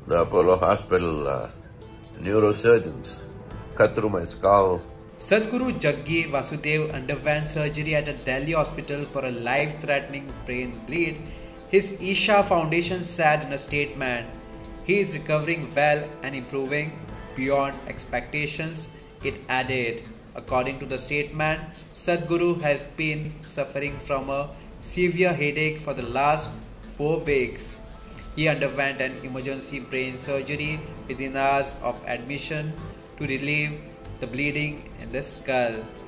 the Apollo Hospital neurosurgeons cut through my skull. Sadhguru Jaggi Vasudev underwent surgery at a Delhi hospital for a life-threatening brain bleed. His Isha Foundation said in a statement, "He is recovering well and improving beyond expectations." It added, according to the statement, Sadhguru has been suffering from a severe headache for the last 4 weeks. He underwent an emergency brain surgery within hours of admission to relieve the bleeding in the skull.